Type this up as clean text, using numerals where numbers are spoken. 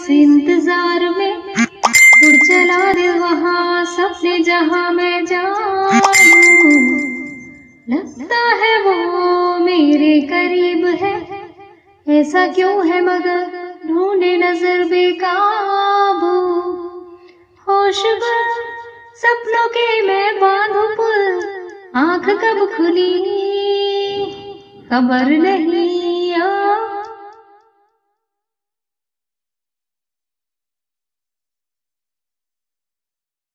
इस इंतजार में उड़ चला दिल वहाँ सपने जहाँ मैं जानूं। लगता है वो मेरे करीब है, ऐसा क्यों है मगर ढूंढे नजर बेकाबू। होश सपनों के मैं बांधू पुल, आंख कब खुली खबर नहीं।